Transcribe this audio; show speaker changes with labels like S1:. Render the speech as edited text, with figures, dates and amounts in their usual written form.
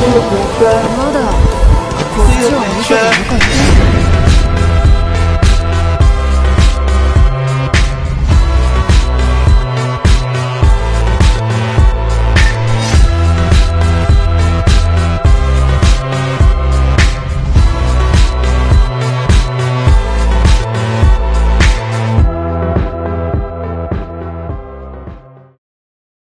S1: まだこっちを見ててよかった。